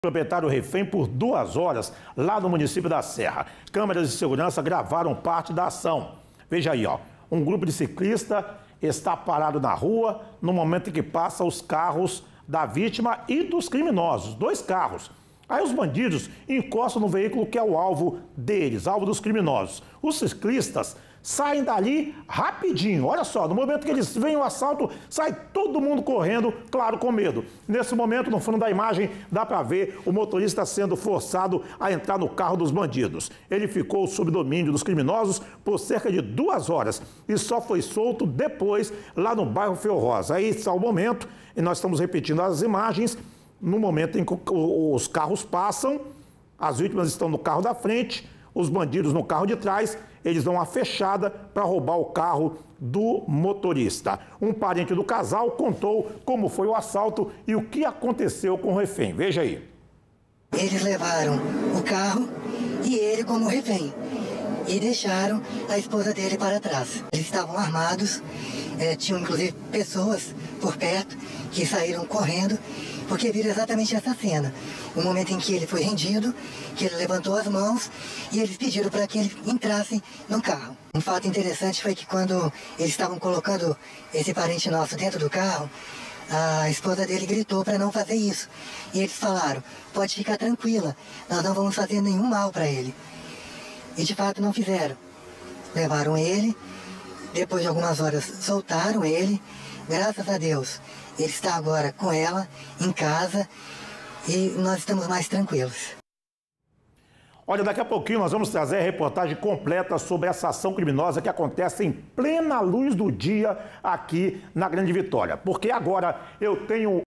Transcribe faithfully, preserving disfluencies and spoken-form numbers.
Proprietário refém por duas horas lá no município da Serra. Câmeras de segurança gravaram parte da ação. Veja aí, ó, um grupo de ciclistas está parado na rua no momento em que passa os carros da vítima e dos criminosos, dois carros. Aí os bandidos encostam no veículo que é o alvo deles, alvo dos criminosos. Os ciclistas saem dali rapidinho. Olha só, no momento que eles veem o assalto, sai todo mundo correndo, claro, com medo. Nesse momento, no fundo da imagem, dá para ver o motorista sendo forçado a entrar no carro dos bandidos. Ele ficou sob domínio dos criminosos por cerca de duas horas e só foi solto depois lá no bairro Feorosa. Aí está o momento, e nós estamos repetindo as imagens, no momento em que os carros passam, as vítimas estão no carro da frente, os bandidos no carro de trás, eles dão uma fechada para roubar o carro do motorista. Um parente do casal contou como foi o assalto e o que aconteceu com o refém. Veja aí. Eles levaram o carro e ele como refém e deixaram a esposa dele para trás. Eles estavam armados, é, tinham inclusive pessoas por perto que saíram correndo porque viram exatamente essa cena. O momento em que ele foi rendido, que ele levantou as mãos e eles pediram para que ele entrasse no carro. Um fato interessante foi que quando eles estavam colocando esse parente nosso dentro do carro, a esposa dele gritou para não fazer isso. E eles falaram, pode ficar tranquila, nós não vamos fazer nenhum mal para ele. E de fato não fizeram. Levaram ele, depois de algumas horas soltaram ele, graças a Deus. Ele está agora com ela, em casa, e nós estamos mais tranquilos. Olha, daqui a pouquinho nós vamos trazer a reportagem completa sobre essa ação criminosa que acontece em plena luz do dia aqui na Grande Vitória. Porque agora eu tenho